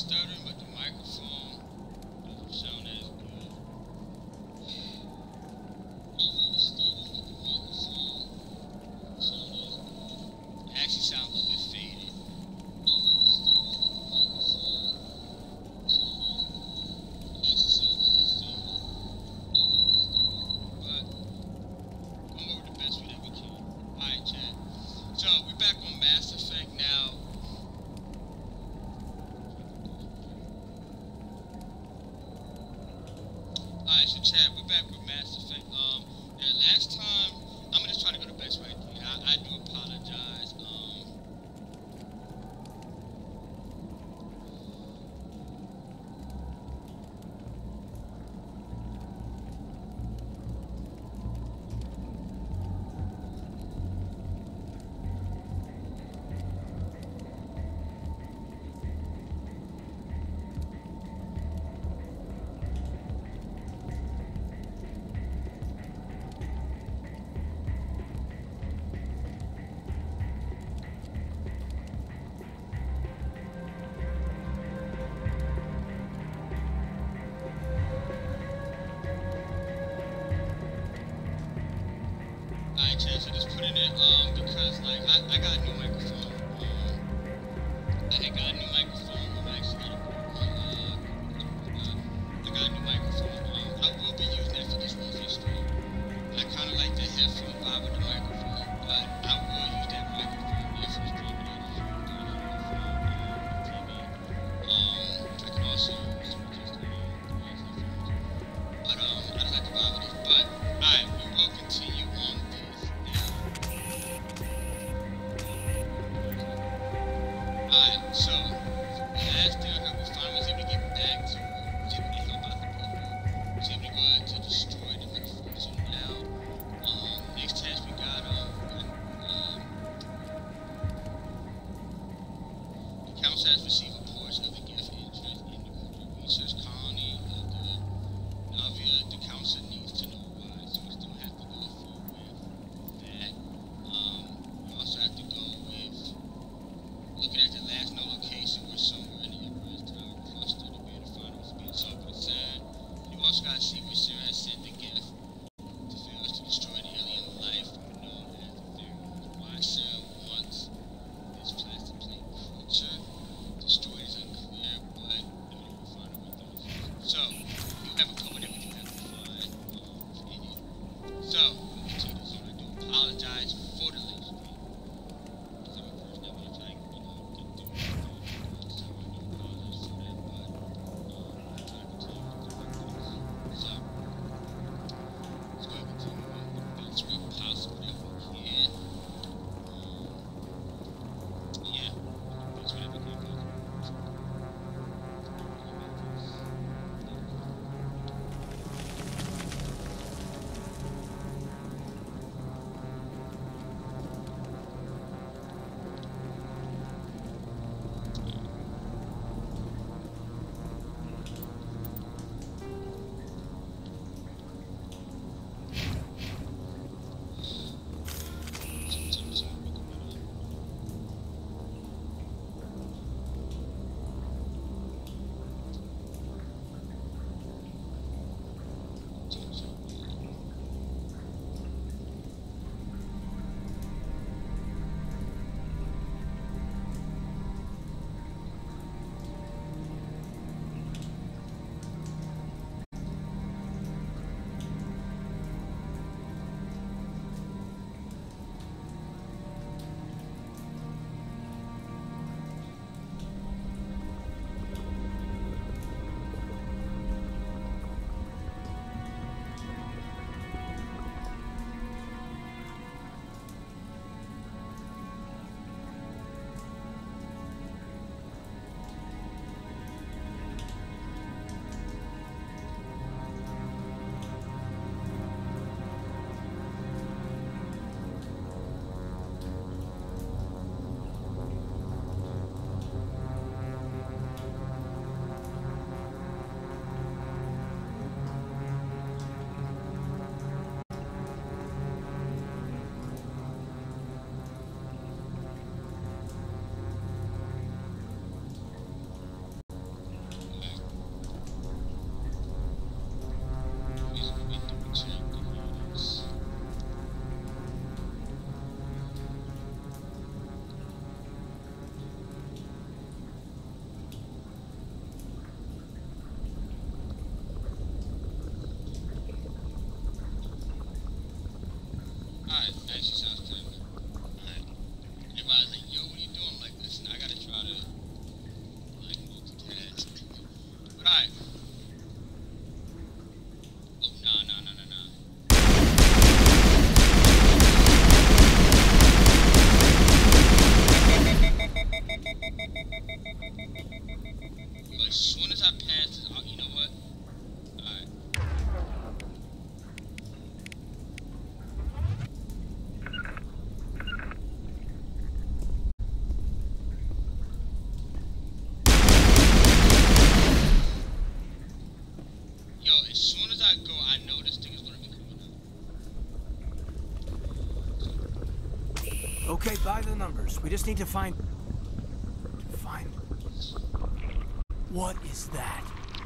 stuttering, but the microphone doesn't sound as good. It actually sounds a little bit faded. But I'm over the best way that we can. Alright, chat. So we're back on Mass Effect now. Alright, so chat, we're back with Mass Effect. And last time, I'm gonna just try to go the best way I can. I do apologize. Alright, chat, so just putting it, because, like, I got a new microphone. I had got a new microphone. I actually got I got a new microphone. I will be using that for this movie stream. I kind of like the headphone vibe with the microphone, but I will use that microphone if it's streaming it on TV. I can also use just the headphones. But, I just like the vibe of this. But, alright, we will continue on this now. Alright, so, last thing I heard was Fine was able to get back to, was able to help out the people. Was able to go out to destroy the metaphor. So now, next task we got, the council has received reports of the Geth interest in the Cooper research colony of the Navia. The council needs to know why, so we still have to go through with that. We also have to go with looking at the last known location where somewhere in the Everest Tower cluster to be able to find what's being so concerned. You also got to see where Sarah has sent the Geth to fail us to destroy the alien life known as the Therians. Why Sarah wants this plastic plate creature destroyed is unclear, but we'll find out what those are. as soon as I go, I know this thing is gonna be coming out. Okay, by the numbers. We just need to find... What is that?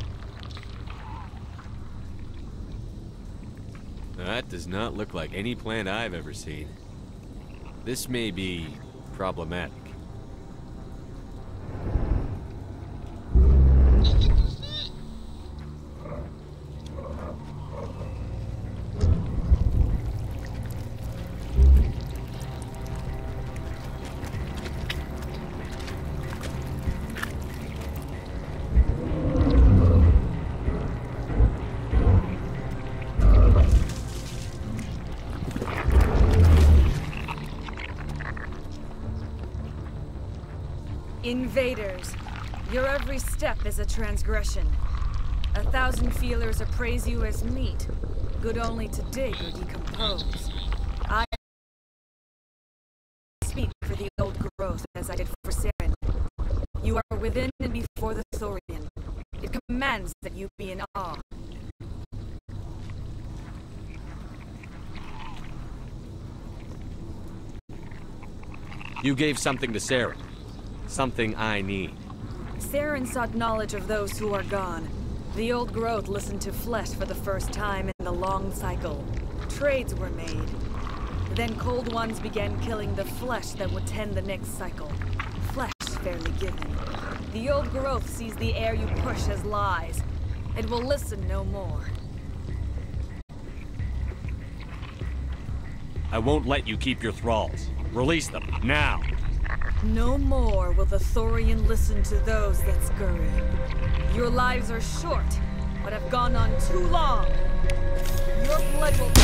That does not look like any plant I've ever seen. This may be problematic. Invaders, your every step is a transgression. 1,000 feelers appraise you as meat, good only to dig or decompose. I speak for the old growth as I did for Saren. You are within and before the Thorian. It commands that you be in awe. You gave something to Saren. Something I need. Saren sought knowledge of those who are gone. The old growth listened to flesh for the first time in the long cycle. Trades were made. Then cold ones began killing the flesh that would tend the next cycle. Flesh fairly given. The old growth sees the air you push as lies. It will listen no more. I won't let you keep your thralls. Release them, now! No more will the Thorian listen to those that scurry. Your lives are short, but have gone on too long. Your blood will...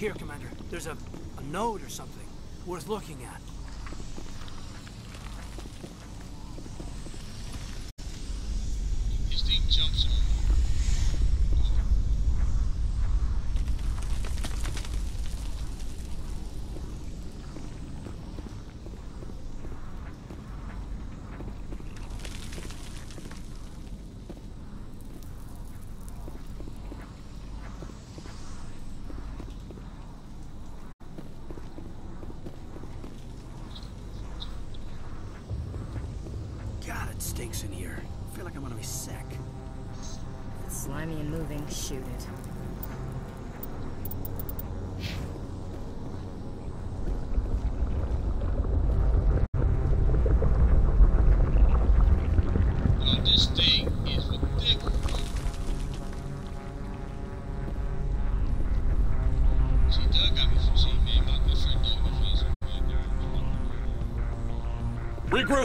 Here, Commander. There's a note or something worth looking at. His thing jumps on. God, it stinks in here. I feel like I'm gonna be sick. If it's slimy and moving, shoot it. Oh, this thing is ridiculous. See, Doug got me from seeing, man. My friend Doug was raising me. Regroup!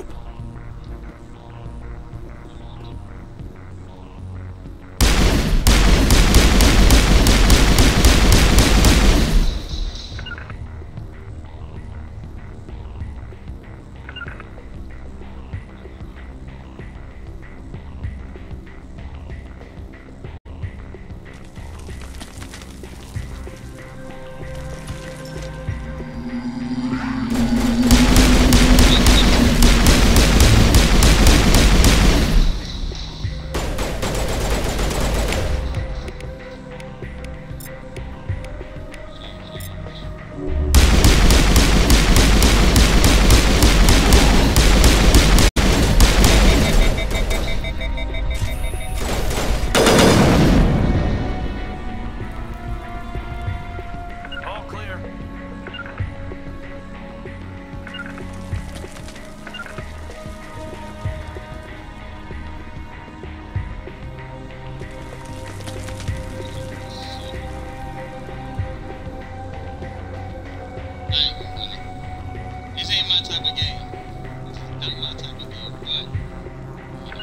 All clear. This ain't my type of game. This is not my type of game, but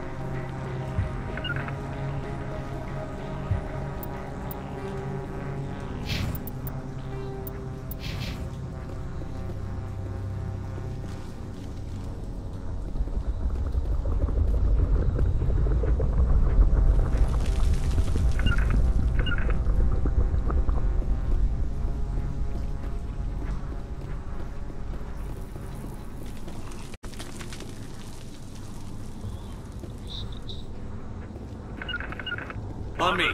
On me!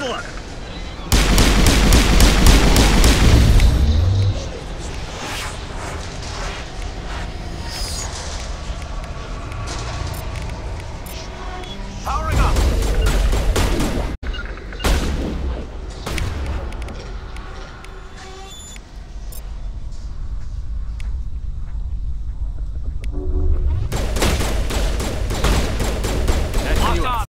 Powering up! That's you. Locked on!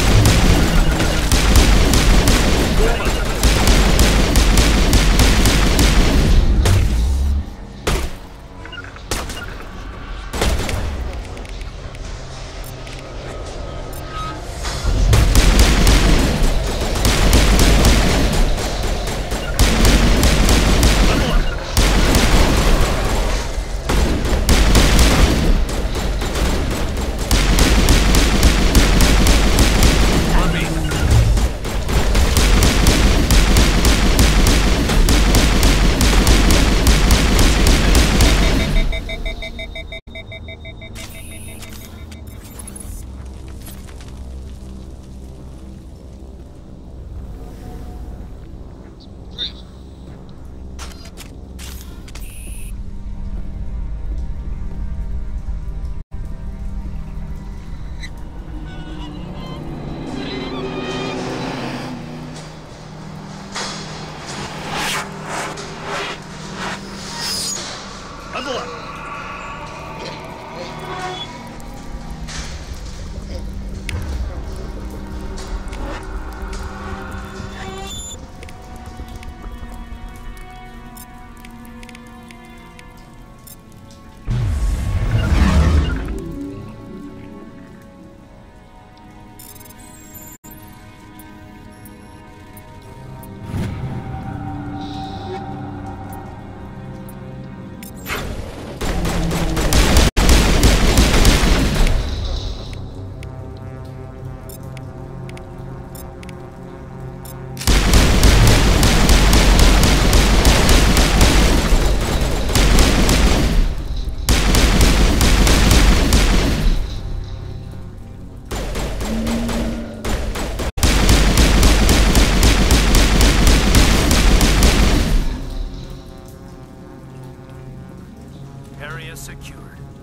Great. Area secured.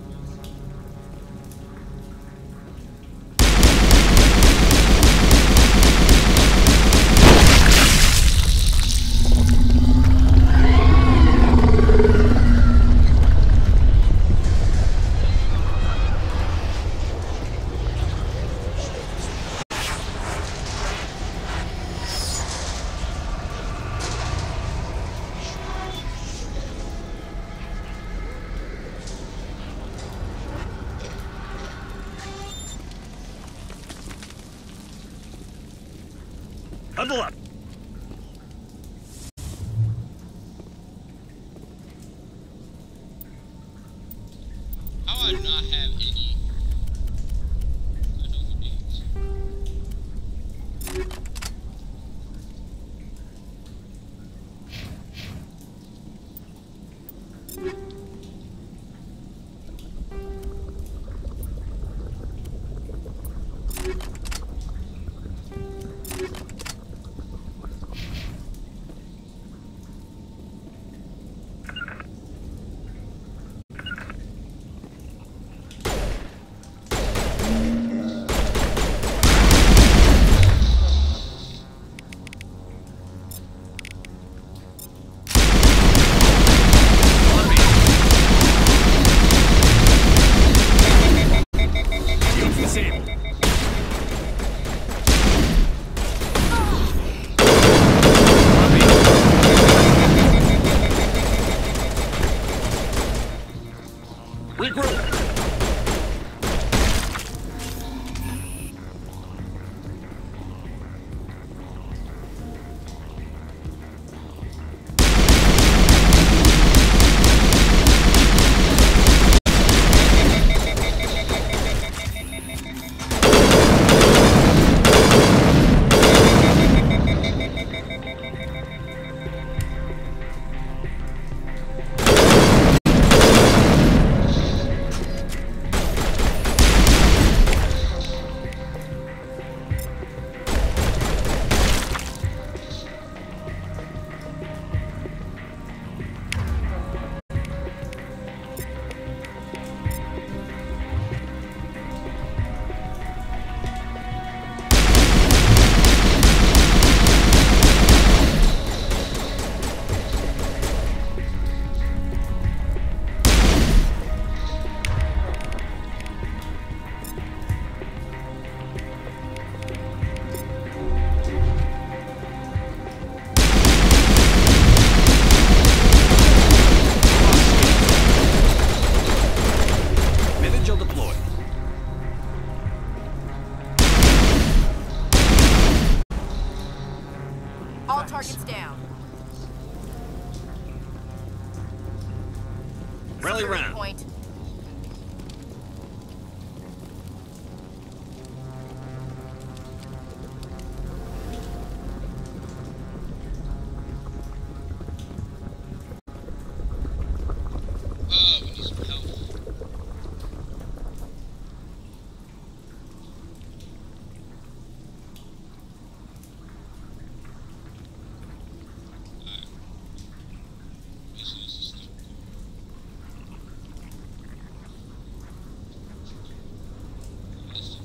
Huddle up! How I do not have any leftover days. Rally security round. point. We need some help. Alright. Mission is to stop. Let's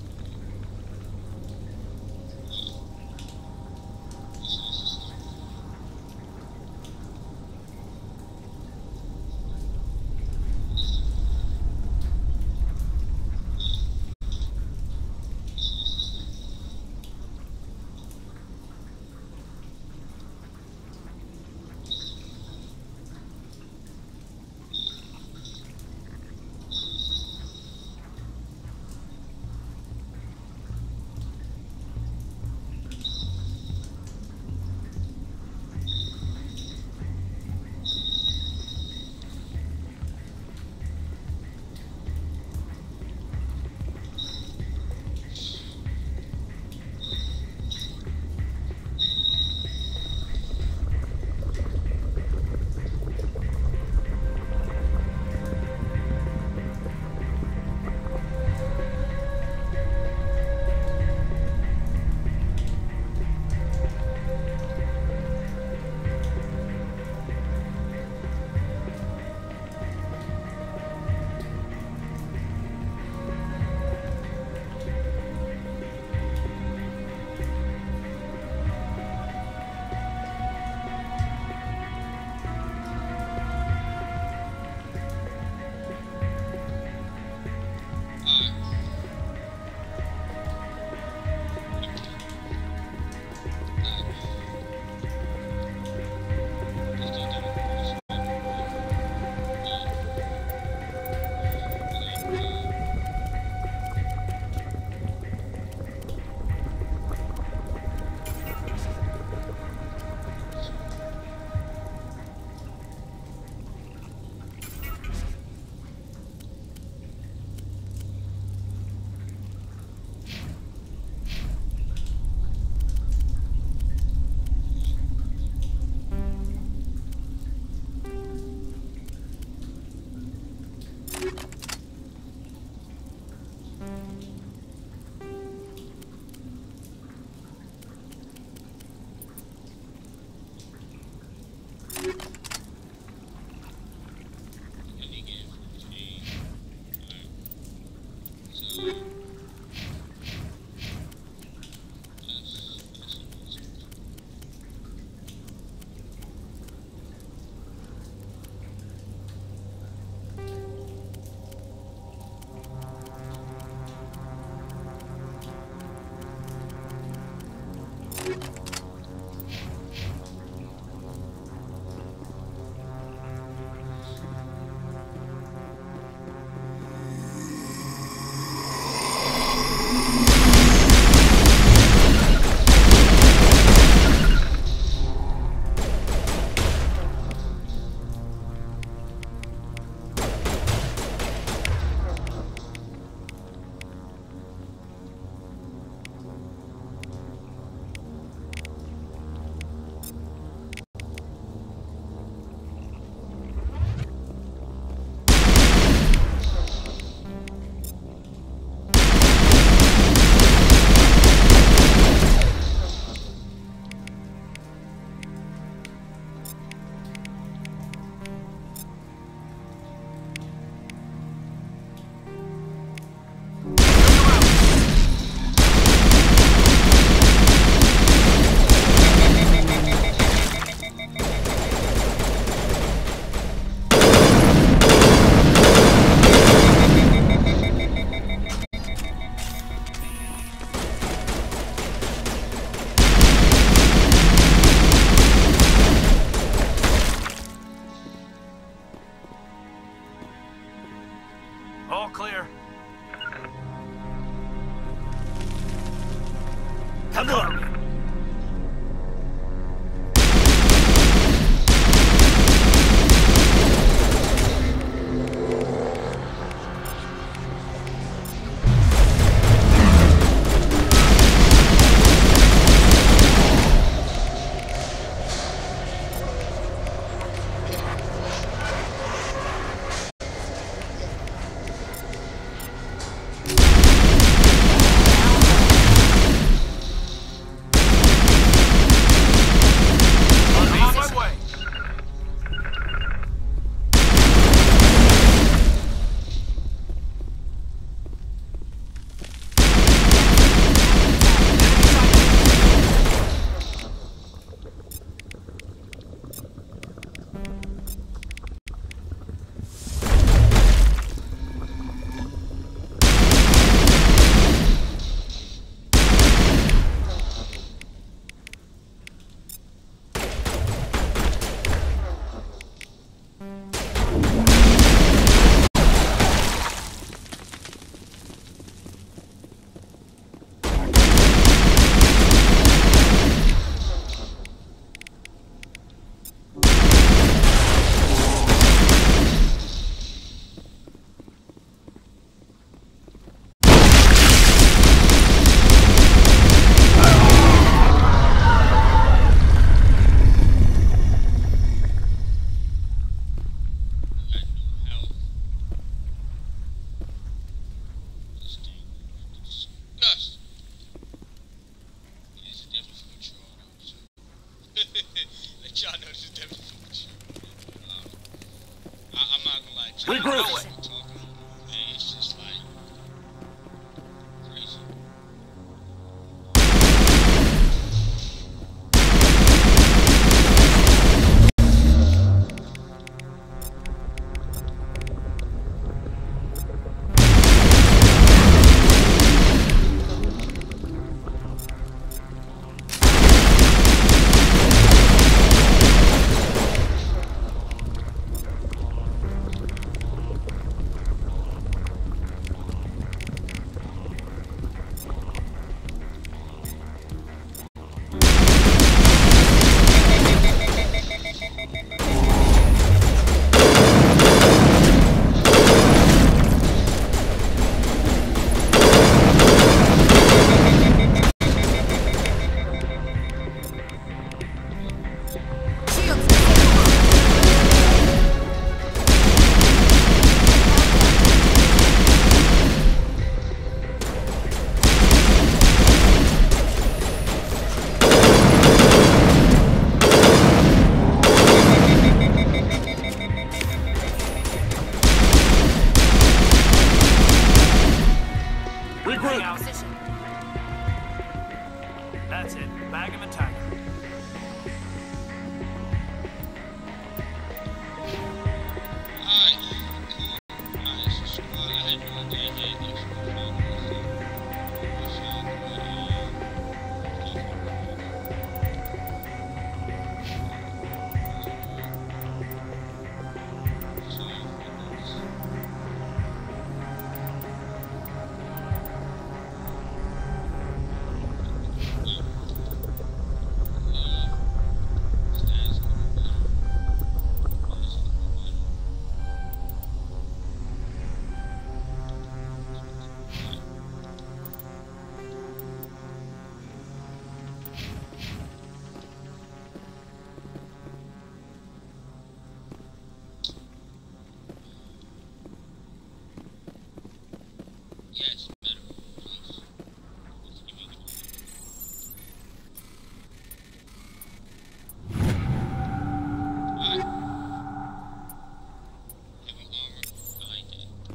All clear. Huddle up. Regroup. It's just like crazy. That's it. Bag him and tag him. Alright, cool. Alright, so squad, I had no idea they had extra Yes, medical, please. Give me alright. Heavy armor. I like that.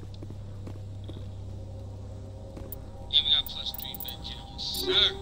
Yeah, we got +3 med gel. Yes, sir.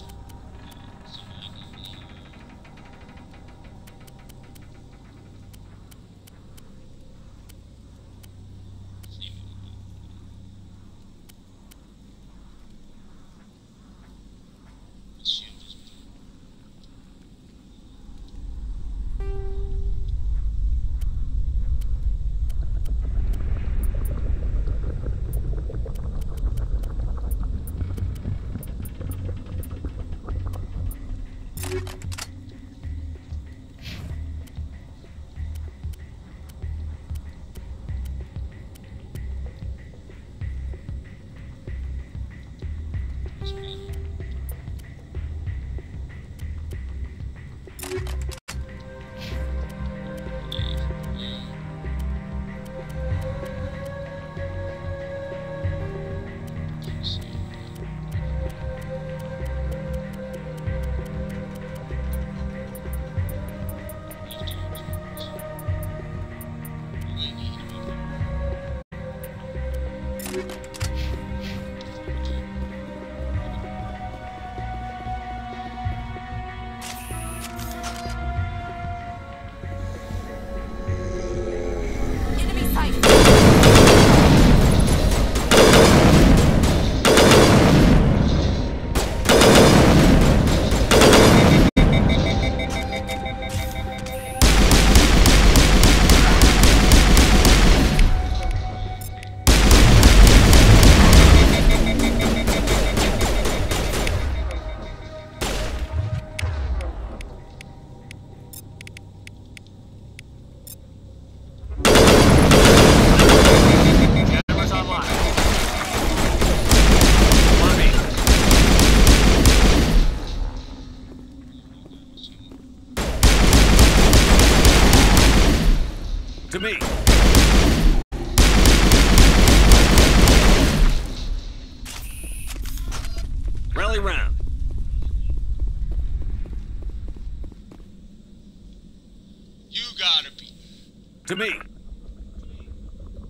To me. Rally round. You gotta be. To me.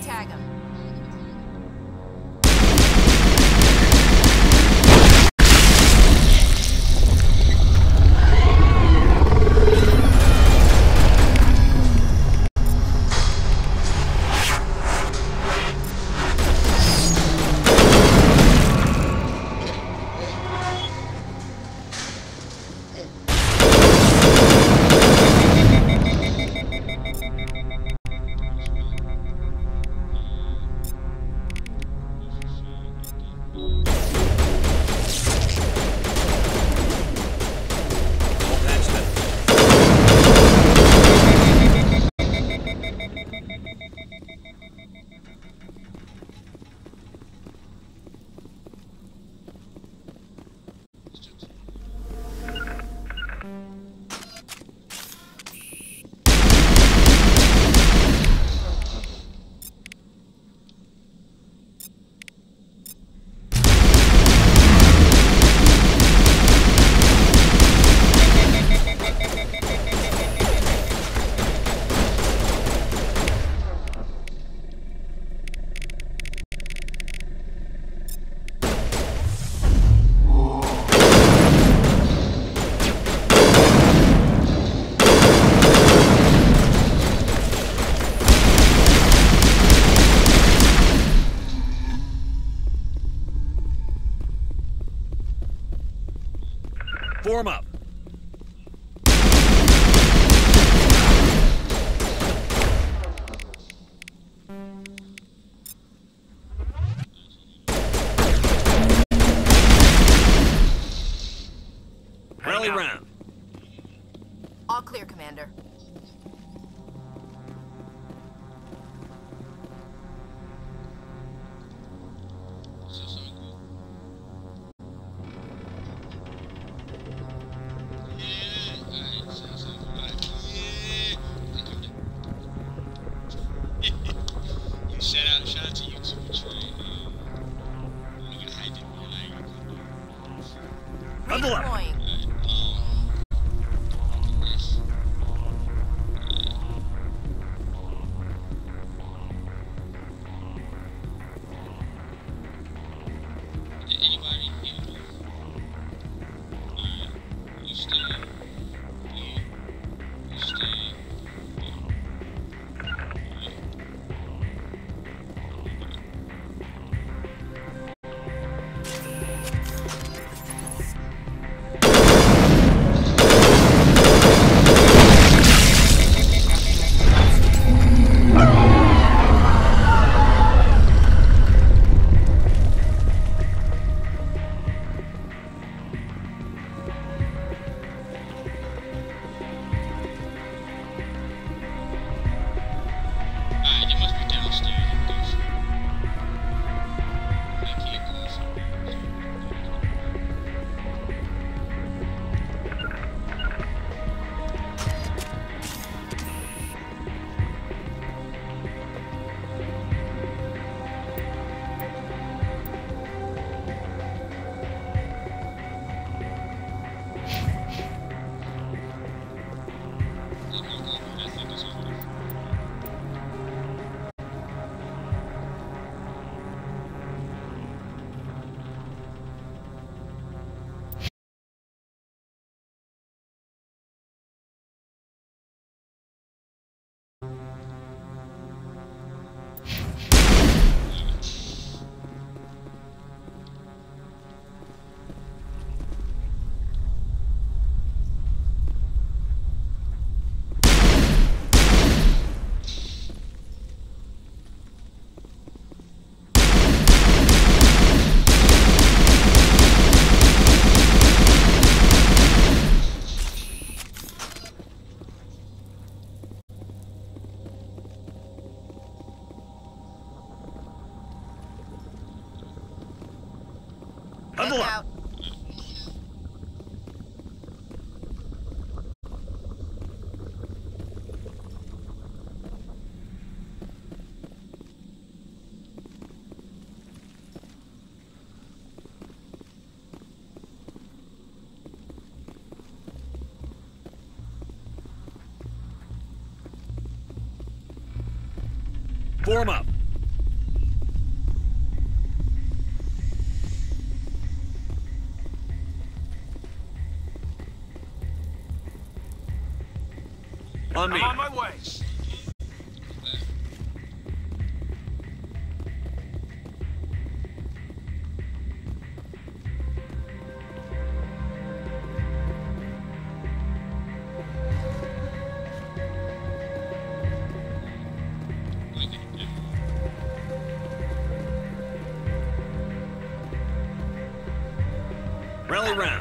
tag him. Form up. Rally round. All clear, Commander. Shout out to you too, Trey. I'm gonna hide it, man. I ain't gonna come down. Redeploying. Anybody here? Alright. You stay. Yeah. You stay. Bundle up. Out. Form up. On me. I'm on my way. Rally round.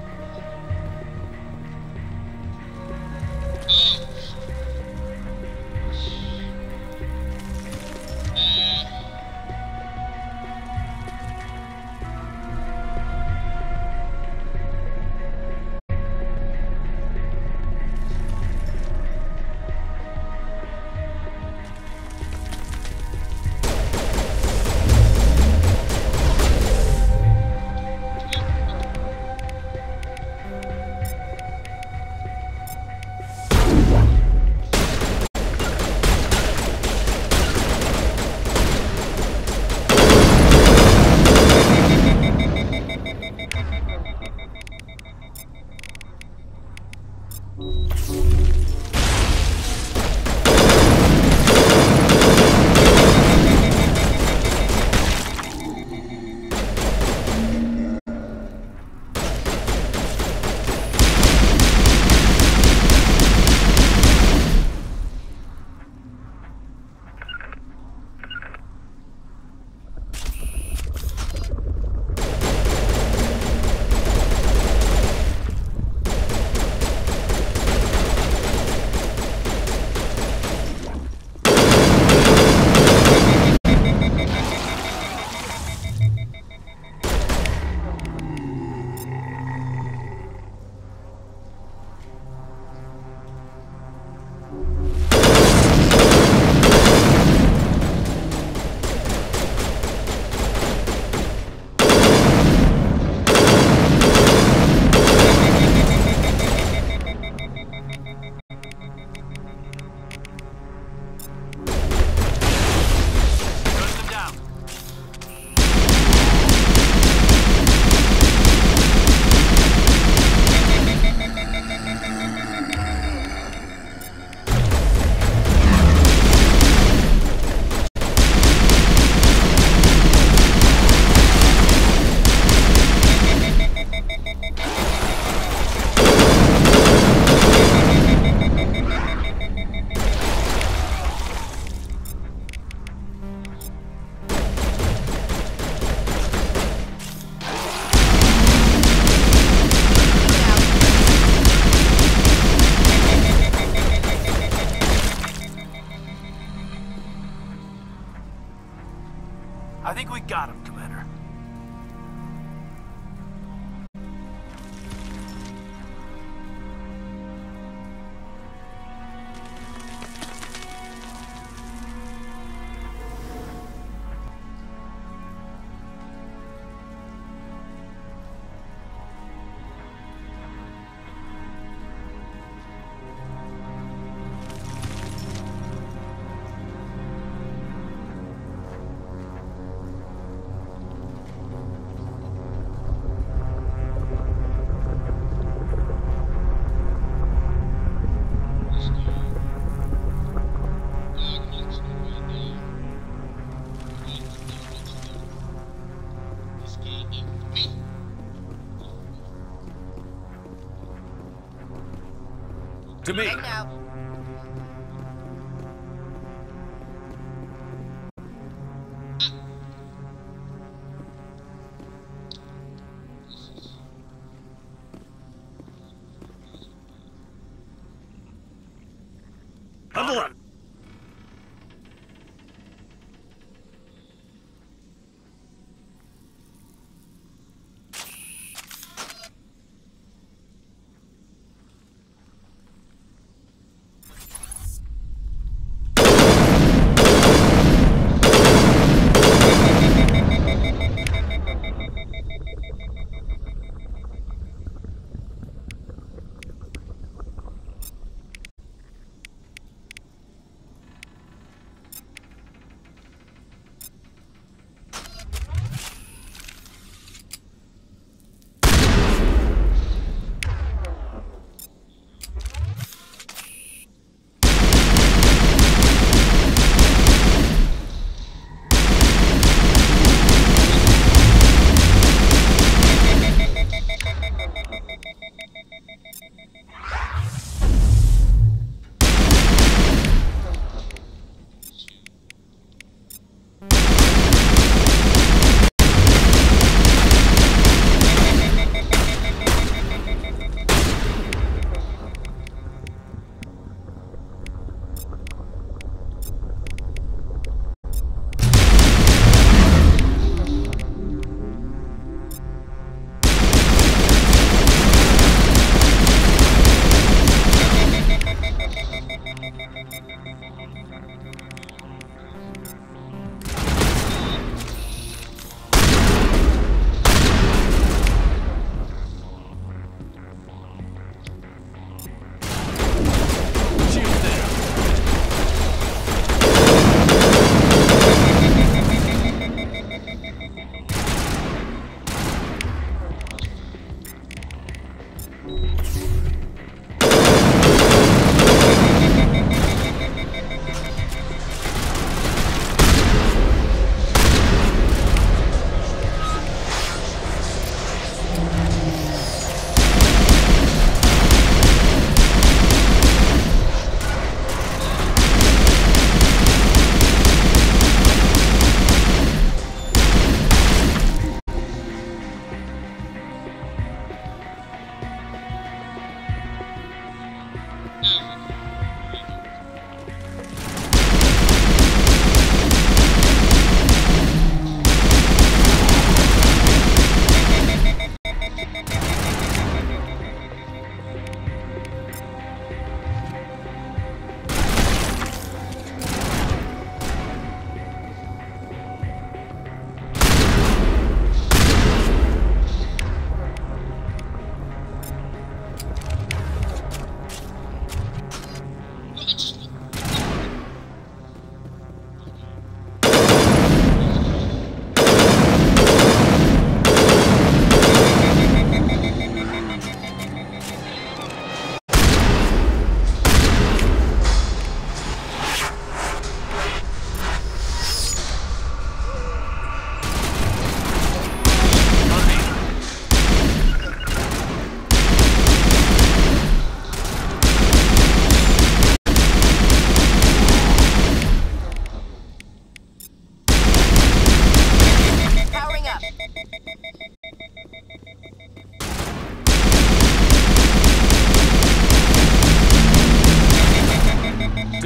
I think we got him, Commander. To me. Right now. Huddle up.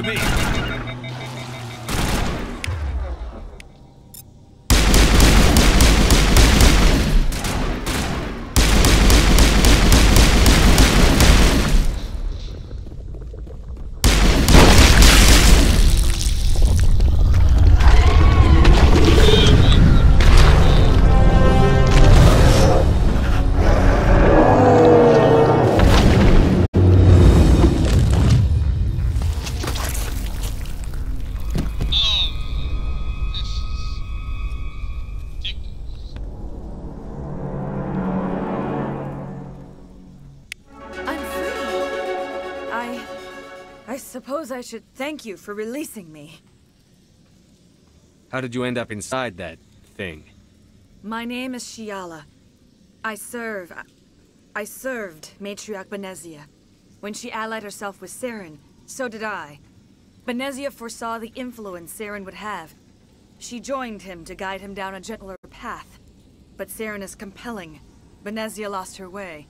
me! I suppose I should thank you for releasing me. How did you end up inside that thing? My name is Shiala. I served Matriarch Benezia. When she allied herself with Saren, so did I. Benezia foresaw the influence Saren would have. She joined him to guide him down a gentler path. But Saren is compelling. Benezia lost her way.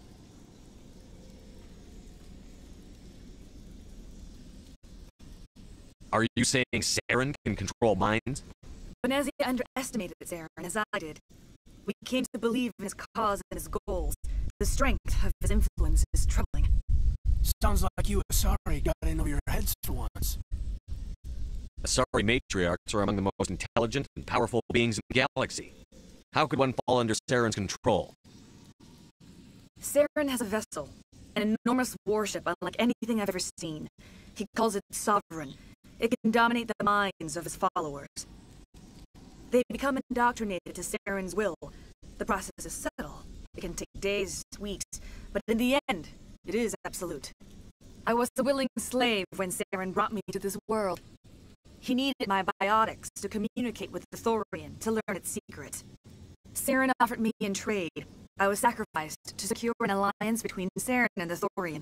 Are you saying Saren can control minds? Benezia underestimated Saren, as I did. We came to believe in his cause and his goals. The strength of his influence is troubling. Sounds like you Asari got in over your heads for once. Asari matriarchs are among the most intelligent and powerful beings in the galaxy. How could one fall under Saren's control? Saren has a vessel, an enormous warship unlike anything I've ever seen. He calls it Sovereign. It can dominate the minds of his followers. They become indoctrinated to Saren's will. The process is subtle. It can take days, weeks, but in the end, it is absolute. I was a willing slave when Saren brought me to this world. He needed my biotics to communicate with the Thorian, to learn its secret. Saren offered me in trade. I was sacrificed to secure an alliance between Saren and the Thorian.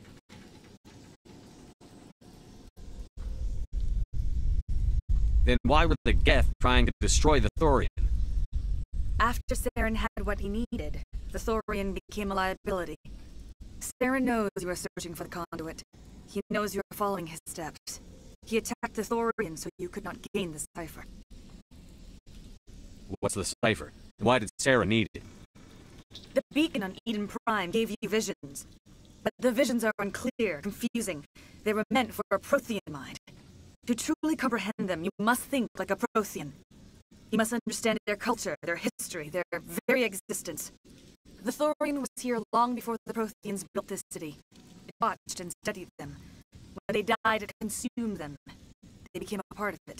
Then why were the Geth trying to destroy the Thorian? After Saren had what he needed, the Thorian became a liability. Saren knows you are searching for the conduit. He knows you are following his steps. He attacked the Thorian so you could not gain the cipher. What's the cipher? Why did Saren need it? The beacon on Eden Prime gave you visions. But the visions are unclear, confusing. They were meant for a Prothean mind. To truly comprehend them, you must think like a Prothean. You must understand their culture, their history, their very existence. The Thorian was here long before the Protheans built this city. It watched and studied them. When they died, it consumed them. They became a part of it.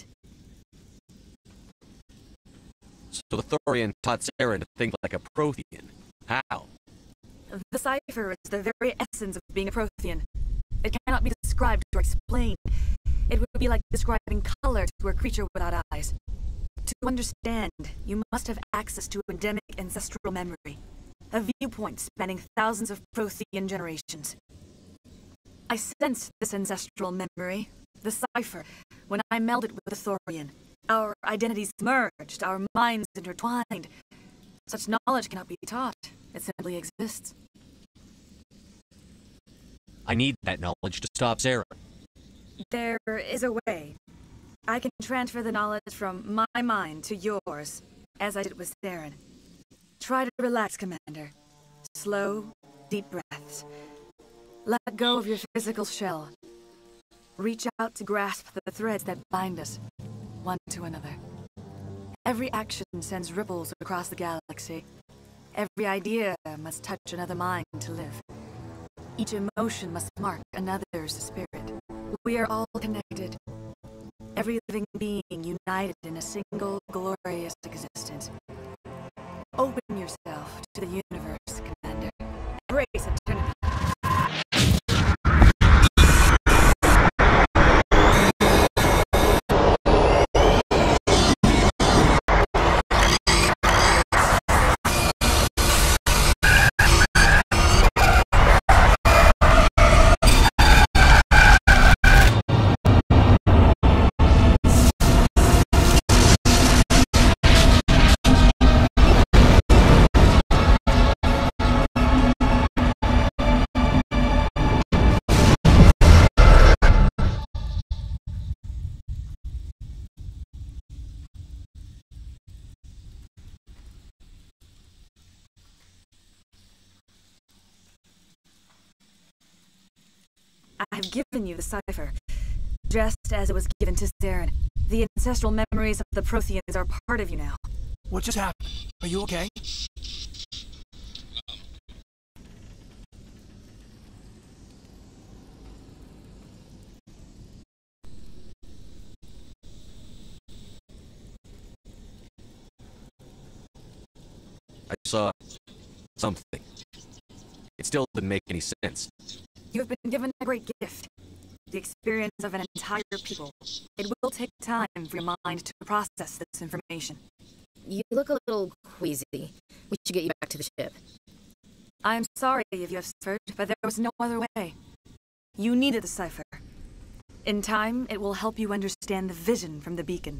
So the Thorian taught Saren to think like a Prothean. How? The cipher is the very essence of being a Prothean. It cannot be described or explained. It would be like describing color to a creature without eyes. To understand, you must have access to endemic ancestral memory, a viewpoint spanning thousands of Prothean generations. I sensed this ancestral memory, the cipher, when I melded with the Thorian. Our identities merged, our minds intertwined. Such knowledge cannot be taught. It simply exists. I need that knowledge to stop Saren. There is a way. I can transfer the knowledge from my mind to yours, as I did with Saren. Try to relax, Commander. Slow, deep breaths. Let go of your physical shell. Reach out to grasp the threads that bind us, one to another. Every action sends ripples across the galaxy. Every idea must touch another mind to live. Each emotion must mark another's spirit. We are all connected. Every living being united in a single glorious existence. Open yourself to the universe, Commander. Embrace eternity. given you the cipher, just as it was given to Saren. The ancestral memories of the Protheans are part of you now. What just happened? Are you okay? I saw something. It still didn't make any sense. You have been given a great gift. The experience of an entire people. It will take time for your mind to process this information. You look a little queasy. We should get you back to the ship. I am sorry if you have suffered, but there was no other way. You needed the cipher. In time, it will help you understand the vision from the beacon.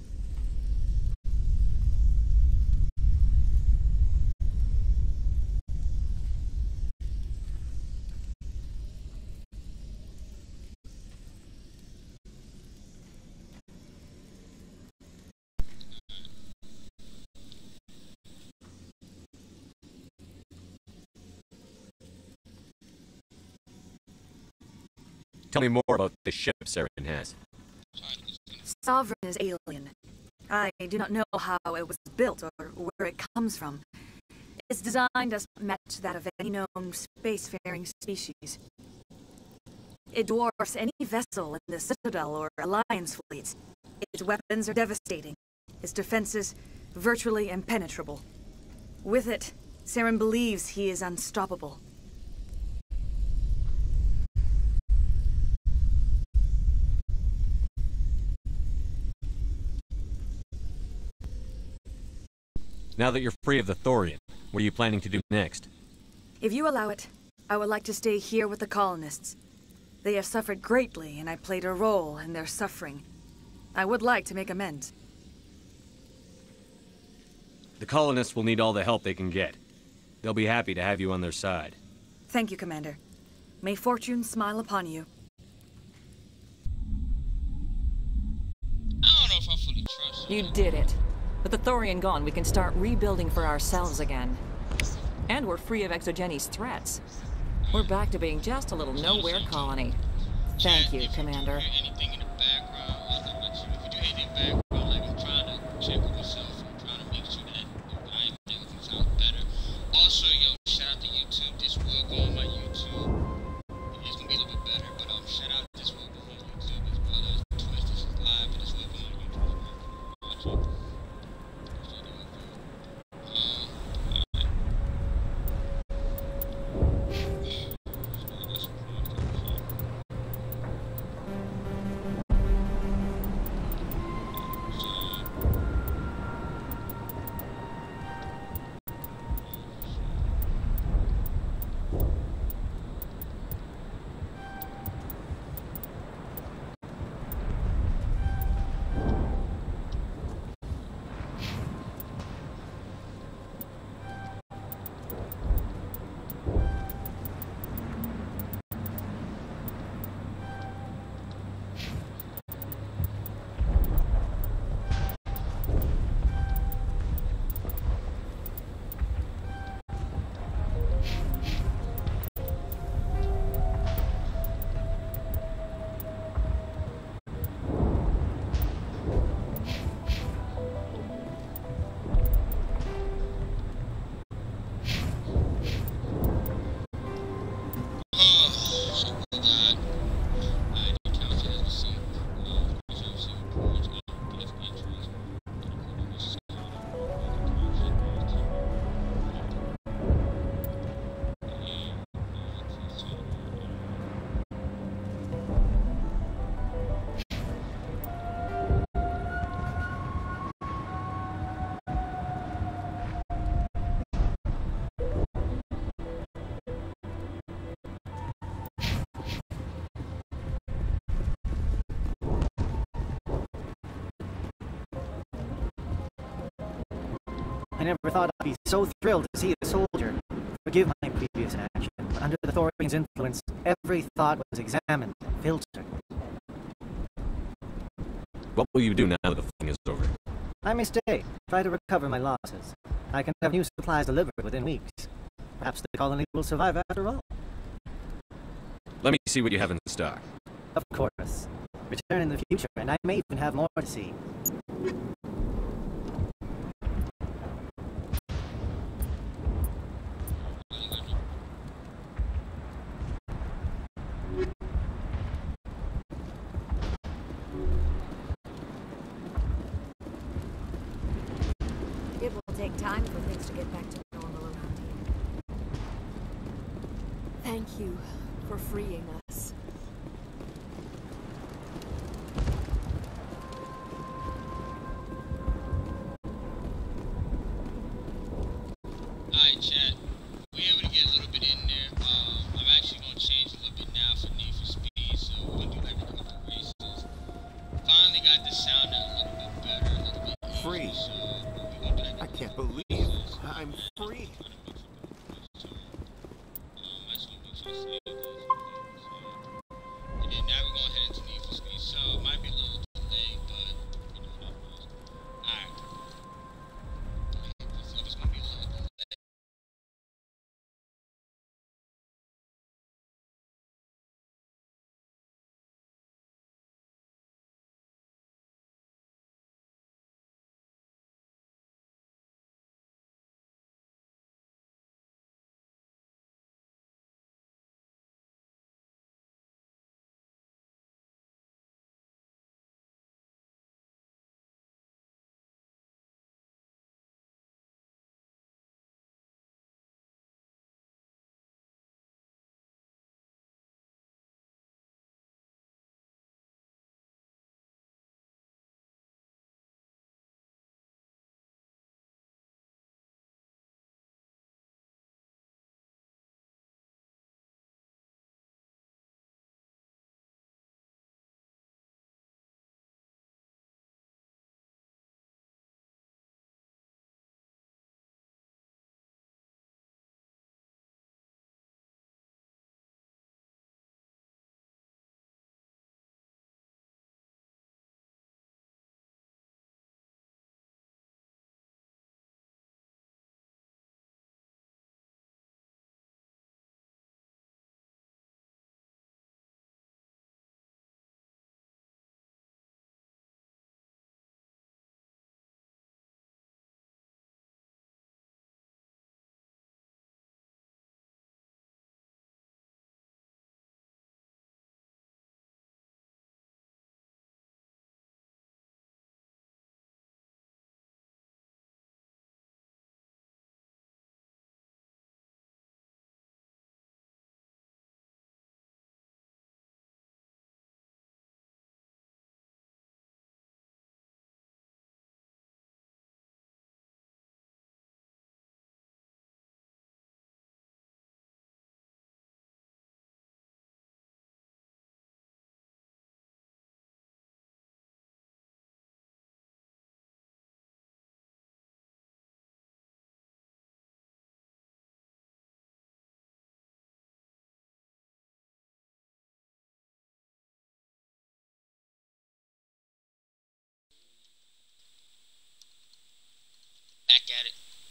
Tell me more about the ship Saren has. Sovereign is alien. I do not know how it was built or where it comes from. Its design does not match that of any known spacefaring species. It dwarfs any vessel in the Citadel or Alliance fleets. Its weapons are devastating. Its defenses virtually impenetrable. With it, Saren believes he is unstoppable. Now that you're free of the Thorian, what are you planning to do next? If you allow it, I would like to stay here with the colonists. They have suffered greatly, and I played a role in their suffering. I would like to make amends. The colonists will need all the help they can get. They'll be happy to have you on their side. Thank you, Commander. May fortune smile upon you. I don't know if I fully trust You did it. With the Thorian gone, we can start rebuilding for ourselves again. And we're free of Exogenes' threats. We're back to being just a little nowhere colony. Thank you, Commander. Anything in the background, if you do anything background, like I'm trying to check with myself, I'm trying to make sure that I make everything sound better. Also, yo, shout out to YouTube. This will go on my YouTube. It's gonna be a little bit better, but shout out this will go on my YouTube as well as Twitch. This is live, but this will go on my YouTube as well. Watch it. I never thought I'd be so thrilled to see a soldier. Forgive my previous action, but under the Thorian's influence, every thought was examined and filtered. What will you do now that the thing is over? I may stay, try to recover my losses. I can have new supplies delivered within weeks. Perhaps the colony will survive after all. Let me see what you have in stock. Of course. Return in the future, and I may even have more to see. It will take time for things to get back to normal around here. Thank you for freeing us. Alright, chat. We're able to get a little bit in there. I'm actually going to change a little bit now for Need for Speed, so we're going to do like a couple of races. Finally got the sound a little bit better, a little bit easier, Free. so we're going to do like I can't believe I'm free. I just want to make sure I save this. And then now we're going to head into Need for Speed, so it might be a little delay, but you know how it goes. Alright. I feel like it's going to be a little delay. Back at it.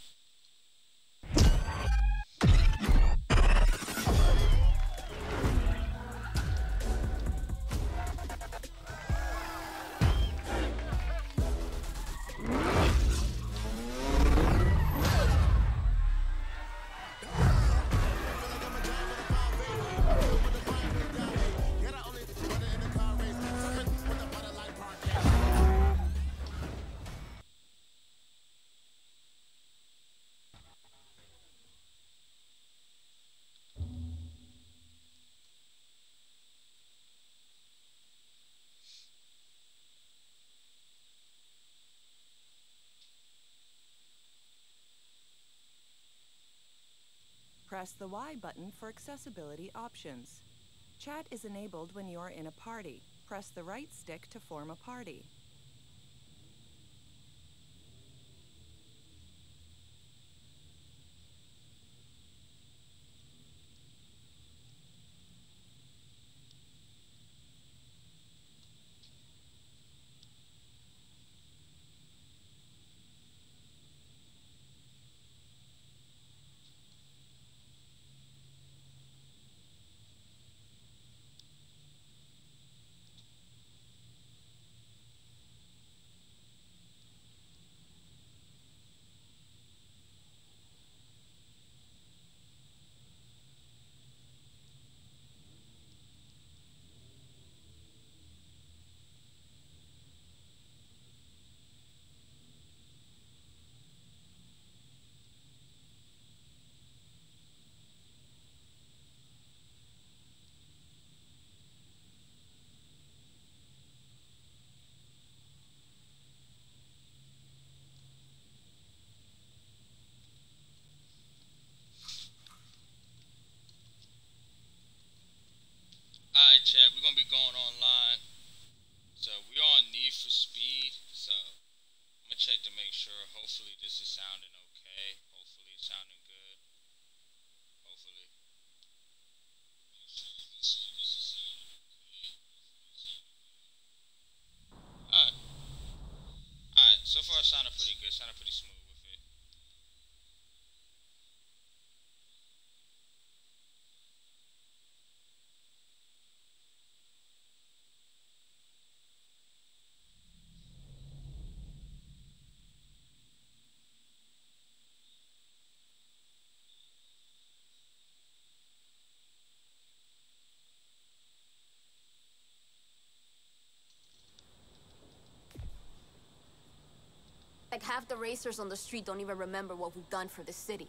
Press the Y button for accessibility options. Chat is enabled when you're in a party. Press the right stick to form a party. chat, we're gonna be going online. So we're on Need for Speed. So I'm gonna check to make sure. Hopefully this is sounding okay. Hopefully it's sounding good. Hopefully. Alright. Alright, so far it sounded pretty good. Sounded pretty smooth with it. Like half the racers on the street don't even remember what we've done for the city.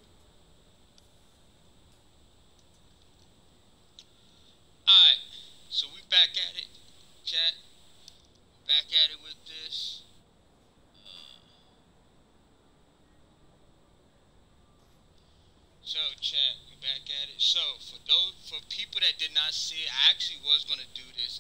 Alright, so we back at it, chat. Back at it with this. So chat, we back at it. So for people that did not see it, I actually was gonna do this.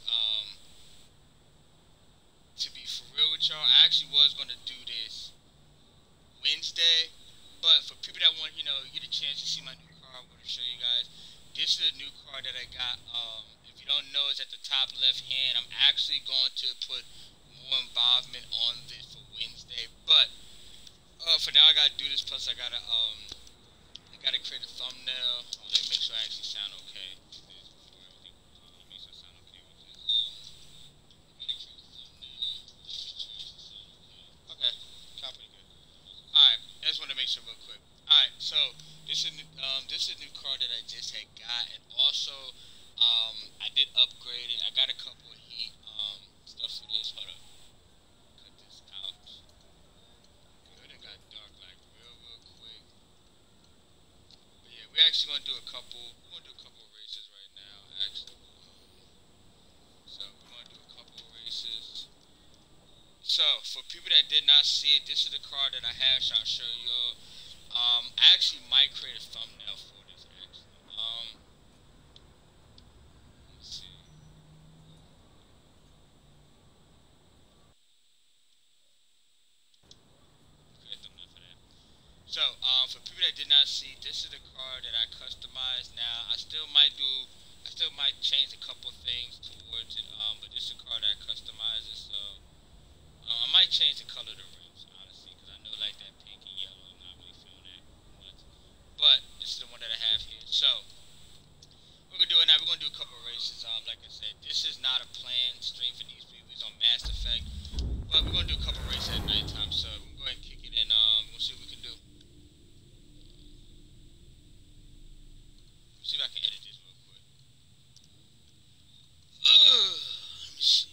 To be for real with y'all, I actually was gonna do this Wednesday, but for people that want, get a chance to see my new car, I'm gonna show you guys. This is a new car that I got. If you don't know, it's at the top left hand. I'm actually going to put more involvement on this for Wednesday, but for now I gotta do this. Plus I gotta create a thumbnail. Let me make sure I actually sound okay. Okay, sound pretty good. Alright, I just want to make sure real quick. Alright, so this is a new car that I just had got, and also I did upgrade it. I got a couple of heat stuff for this. Hold up. Cut this out. Good, it got dark like real quick. But yeah, we're actually gonna do a couple races right now, actually. So we're gonna do a couple races. So, for people that did not see it, this is the car that I have, so I'll show you all. I actually might create a thumbnail for this, actually. Let's see. Create a thumbnail for that. So, for people that did not see, this is the car that I customized. Now, I still might change a couple things towards it, but this is the car that I customized it, so. I might change the color of the rims, honestly, because I know like that pink and yellow, I'm not really feeling that much. But this is the one that I have here. So, what we're doing now, we're going to do a couple of races. Like I said, this is not a planned stream for these people. It's on Mass Effect. But we're going to do a couple of races at nighttime, so we're going to go ahead and kick it in. We'll see what we can do. See if I can edit this real quick. Let me see.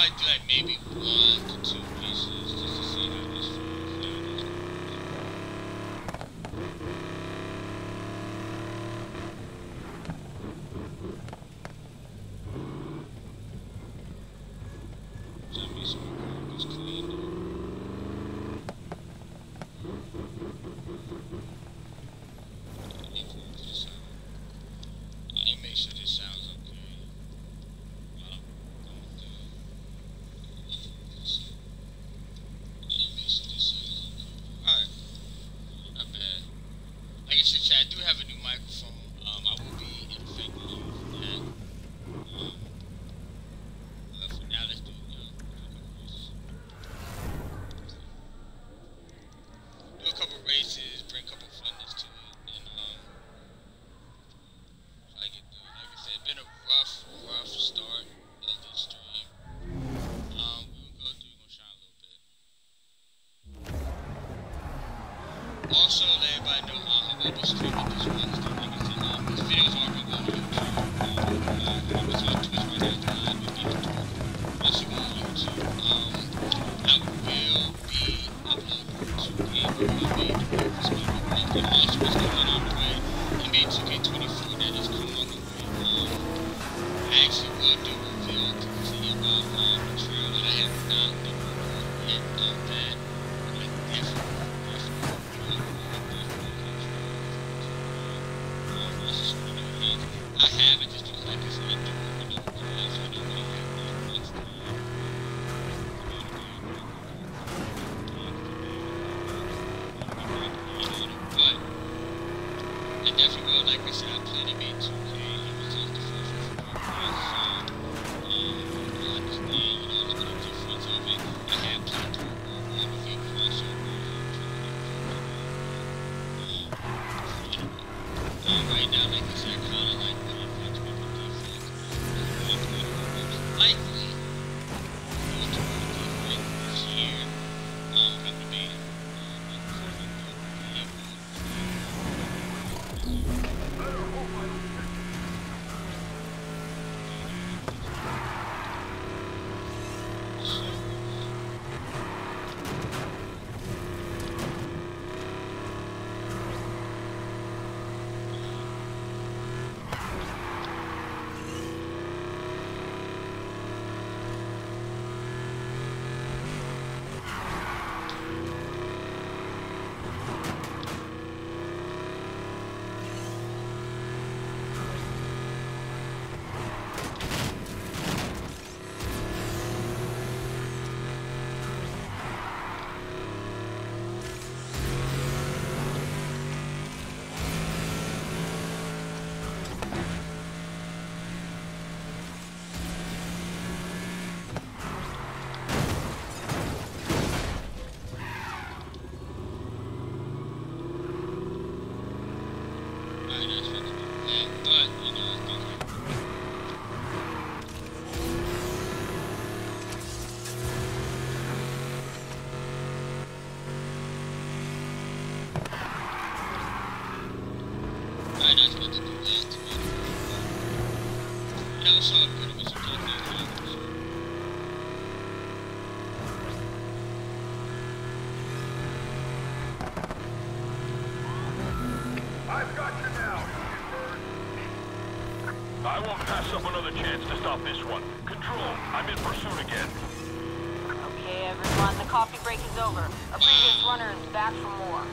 might do like maybe 1 to 2 pieces just to see how this feels. I do have a new microphone. I will be in effect for that. For now, let's do a couple races, bring a couple funness to it, and try to get through. Like I said, been a rough start of this stream. We're gonna go through, gonna shine a little bit. Also, let everybody know I will be streaming this Wednesday. Like I said, this videos are going to go on YouTube. It's on Twitch right now. Live with me on Twitter. Also go on YouTube. I will be uploading 2K where I made the breakfast meal. And also what's coming on the way. I made 2K24 that is coming on the way. I actually will do a reveal to see about the trail that I have not been recording yet of that. But I definitely I have it just because, like I said, I do want to know class. I don't really have that much time. But I definitely will. Like I said, I plan to make 2K. It was just the first one for my class. So, I understand, look at the difference of it. I have planned to record more of it crossover. Right now, like I said, I kind of like playing French Weapon defense. Likely, ultimate defense this year. Have to be I won't pass up another chance to stop this one. Control, I'm in pursuit again. Okay, everyone, the coffee break is over. Our previous runner is back for more.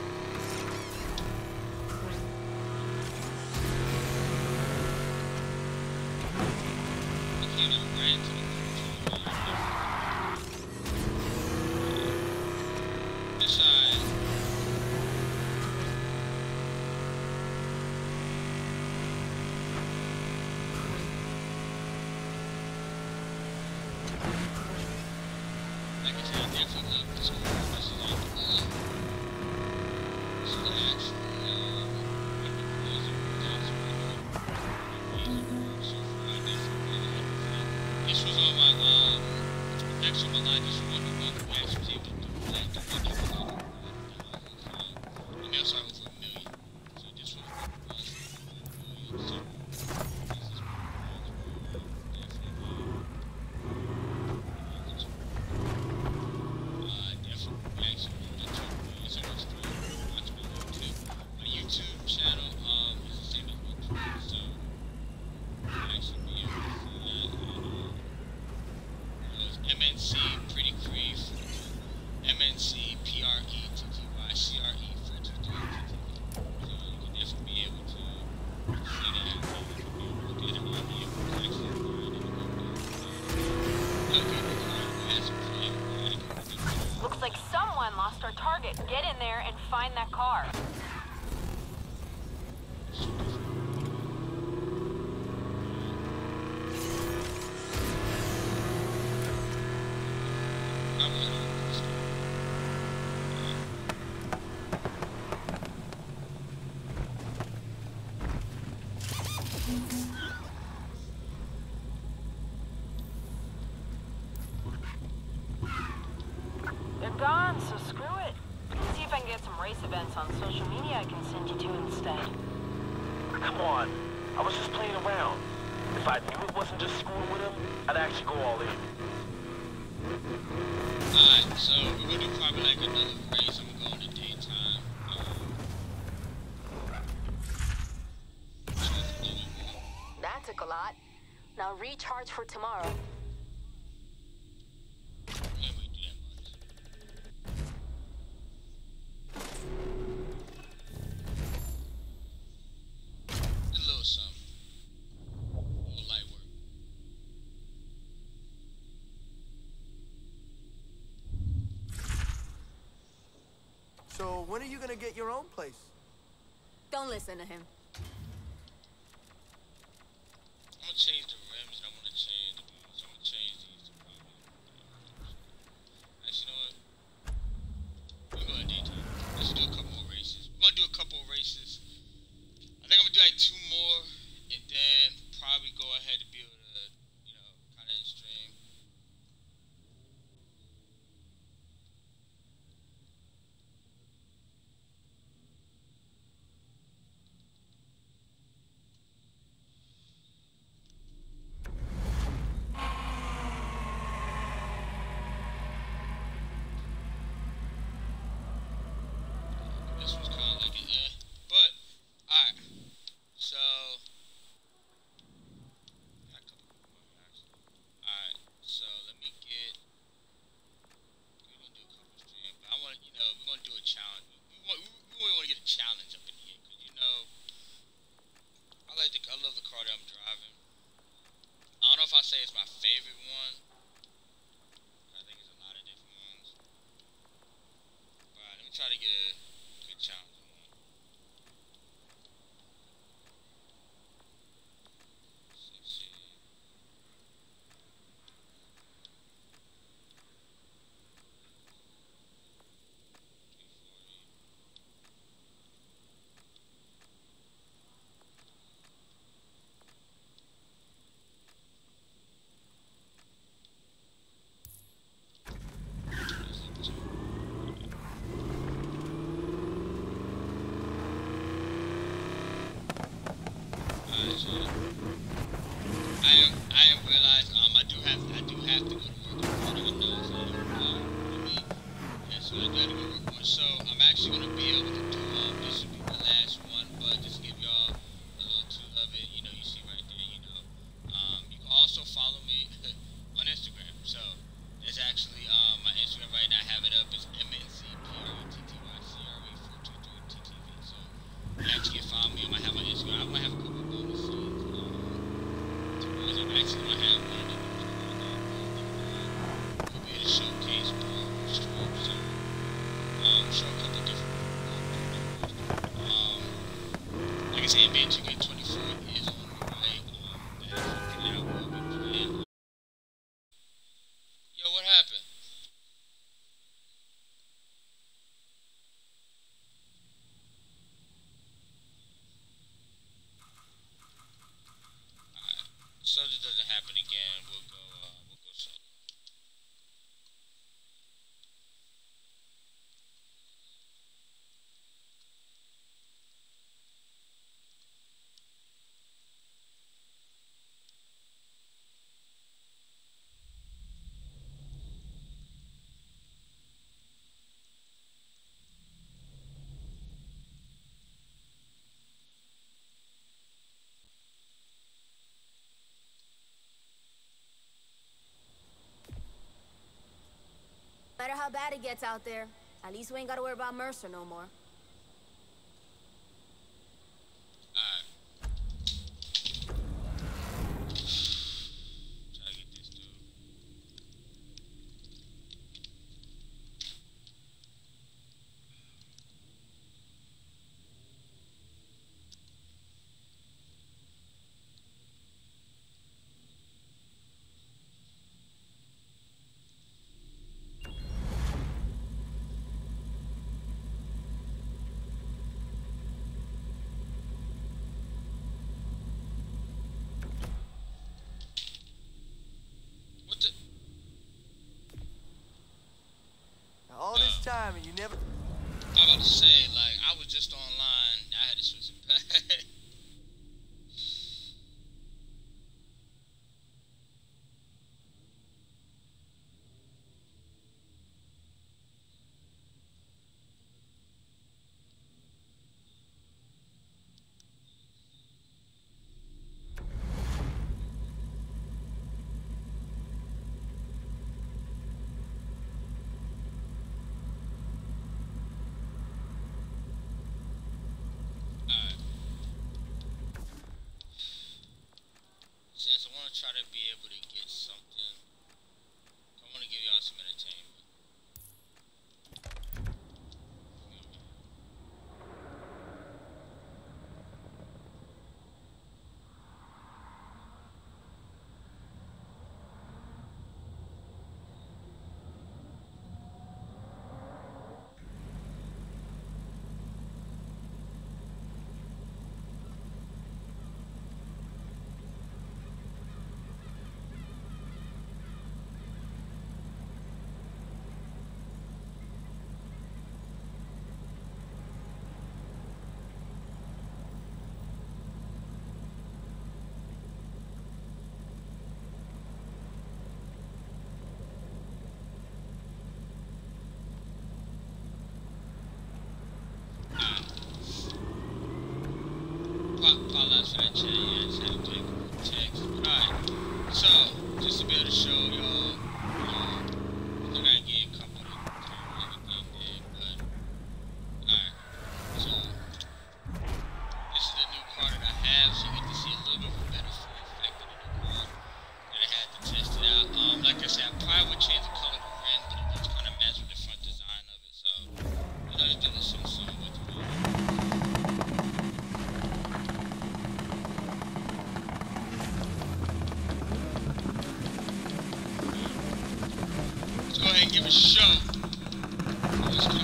This was find that car. They're gone, so screw it. See if I can get some race events on social media I can send you to instead. Come on. I was just playing around. If I knew it wasn't just screwing with him, I'd actually go all in. Alright, so we're gonna do probably like another race. I'm gonna go in the daytime. That took a lot. Now recharge for tomorrow. So when are you gonna get your own place? Don't listen to him. I'm gonna change the rims and I'm gonna change the wheels. I'm gonna change these to probably. Actually, you know what? We're going to daytime. Let's do a couple more races. We're gonna do a couple of races. I think I'm gonna do like 2 more and then probably go ahead and be able to, you know, kind of stream. This was kind of like an but alright. So got a couple more actually. Alright, so let me get. We're gonna do a couple streams, but I want to, you know, we're gonna do a challenge. We really want to get a challenge up in here because you know, I love the car that I'm driving. I don't know if I say it's my favorite one. I think it's a lot of different ones. But let me try to get a good challenge one. Let's see. I didn't realize I do have to go to work in the morning. I know, so I mean, yeah, so I gotta go to work. So I'm actually gonna be able to do this will be the last one, but just give y'all a little tour of it. You know, you see right there. You know, you can also follow me on Instagram. So it's actually my Instagram right now. I have it up. It's MNCPRETTYCRE423TTV. So you actually can follow me. I might have my Instagram. I might have a couple bonus scenes. I'm actually gonna have one of them. We'll be able to showcase more streams. So show a couple different. Like I said, NBA 2K24 is on the way. That is something that I will be playing. Yo, what happened? So this doesn't happen again, we'll go solo. No matter how bad it gets out there, at least we ain't gotta worry about Mercer no more. Alright. Try to get this dude. time and you never... I was about to say, like, I was just online. I had to switch it back. Since I want to try to be able to get something, I want to give y'all some entertainment. Pause for that chat, yeah, just have to text. Alright, so, just to be able to show y'all, I think I get a couple of everything there, but, alright, so, this is the new car that I have, so you get to see a little bit of a better full effect of the new car that I had to test it out. Like I said, I probably would change the color of the rim, but it does kind of match with the front design of it, so, you know, just do this soon with me. Go ahead and give a show. Who's coming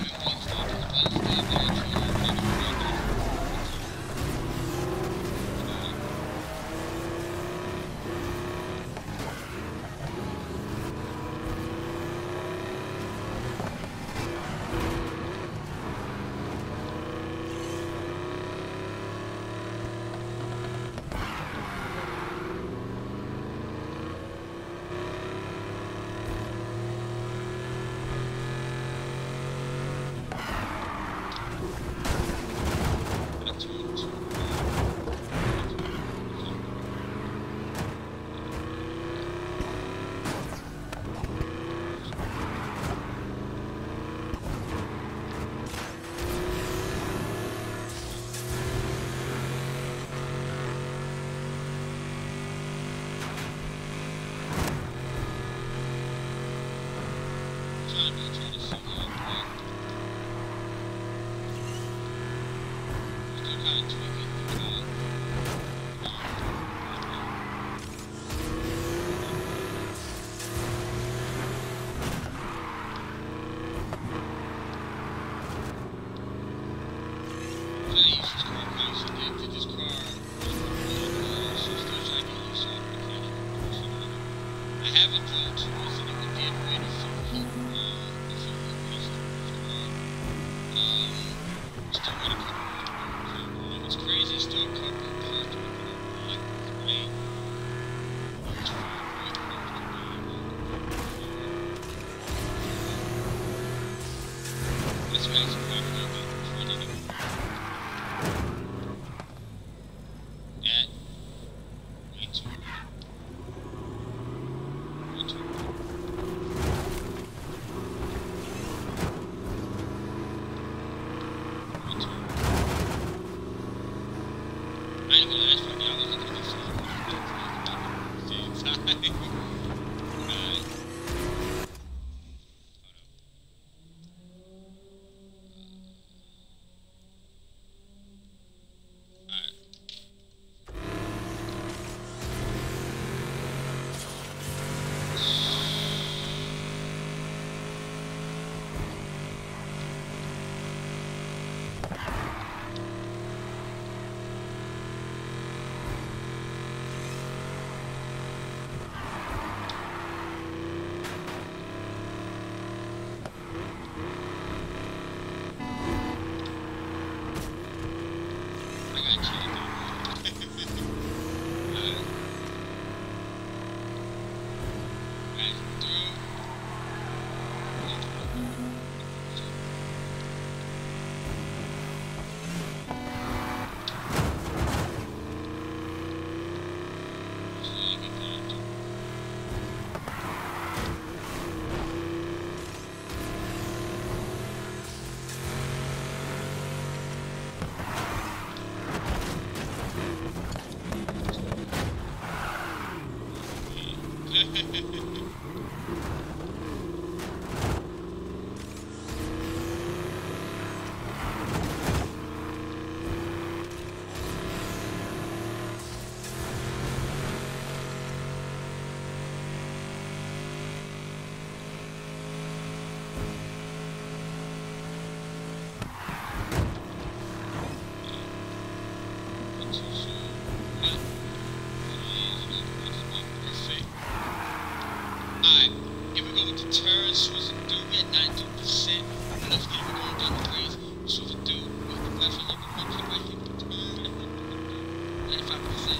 Alright, here we go with the turns. So it's a do, we at 92%. And let's get it going down the race. So it's a do, with the left and look at right here with the turn. 95%.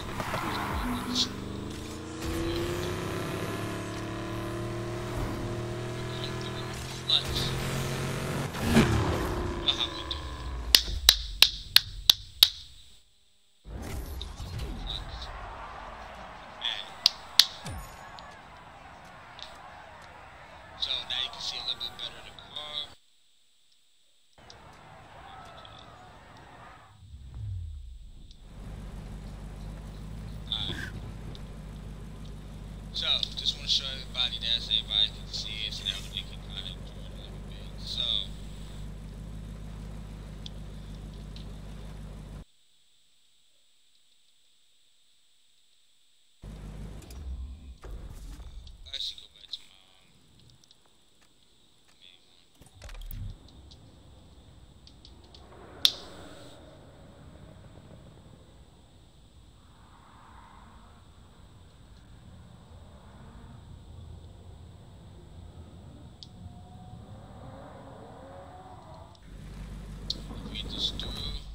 Clutch. Well, how we do. So now you can see a little bit better the car. Alright. So, just want to show everybody that so everybody can see it so that they can kind of enjoy it a little bit. So, actually go back to my main one. Read this through.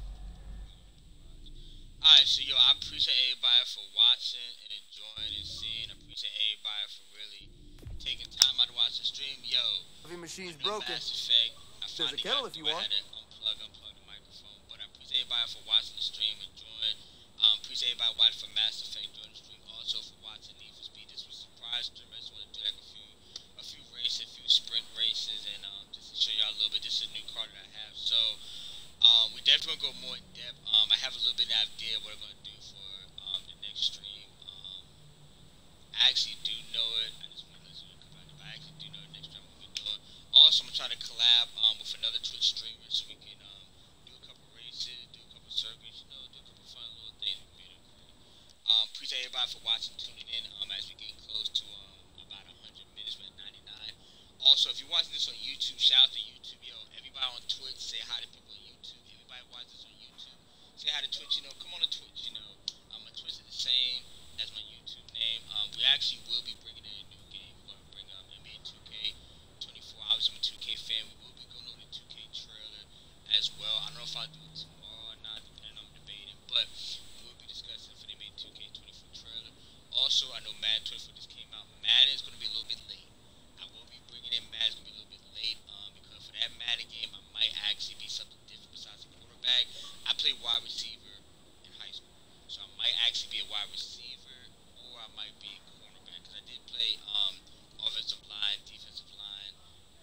Alright, so yo, I appreciate everybody for watching and enjoying and seeing. I appreciate everybody for really taking time out to watch the stream. Yo, Heavy machine's no broken. Mass Effect. I There's a finally kettle got if you through. I want. had to unplug the microphone. But I appreciate everybody for watching the stream, enjoying. Appreciate everybody watching for Mass Effect during the stream. Also for watching Need for Speed. This was a surprise stream. I just want to do like a few races, a few sprint races, and just to show y'all a little bit. This is a new car that I have. So we definitely gonna go more in depth. I have a little bit of idea what I'm gonna do for the next stream. I actually do know it. I just want to let you know about it, but I actually do know the next stream I'm gonna be doing. Also, I'm gonna try to collab with another Twitch streamer so we can do a couple races, do a couple circuits, you know, do a couple fun little things with me. Appreciate everybody for watching, tuning in. As we get close to about 100 minutes, we're at 99. Also, if you're watching this on YouTube, shout out to YouTube, yo. Everybody on Twitch, say hi to people on YouTube. Everybody watching this on YouTube, say hi to Twitch. You know, come on to Twitch. You know, my Twitch is the same as my YouTube name. We actually will be bringing in a new game. We're gonna bring up NBA 2K 24 hours. I'm a 2K fan. We will be going over the 2K trailer as well. I don't know if I'll do it tomorrow or not, depending on debating, but we will be discussing for the NBA 2K 24 trailer. Also, I know Madden 24 just came out. Madden's gonna be a little bit late. I will be bringing in Madden's gonna be a little bit late because for that Madden game, I might actually be something different besides a quarterback. I played wide receiver in high school, so I might actually be a wide receiver or I might be a cornerback because I did play offensive line, defensive line.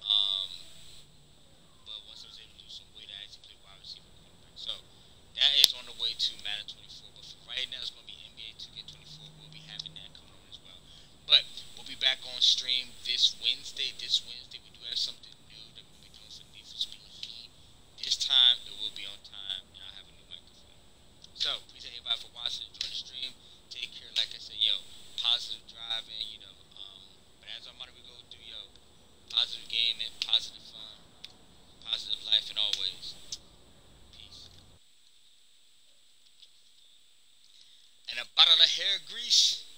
But once I was able to lose some weight, I actually played wide receiver, cornerback. So that is on the way to Madden 24. But for right now, it's gonna be NBA 2K24. We'll be having that coming on as well. But we'll be back on stream this Wednesday. This Wednesday, we do have something new that we'll be doing for Need for Speed Heat. This time, it will be on time, and I'll have a new microphone. So, appreciate everybody for watching. Enjoy the stream. Take care. Like I said, yo, positive driving, you know. But as I'm out, we go do, yo, positive gaming, positive fun, positive life, and always. Peace. And a bottle of hair grease.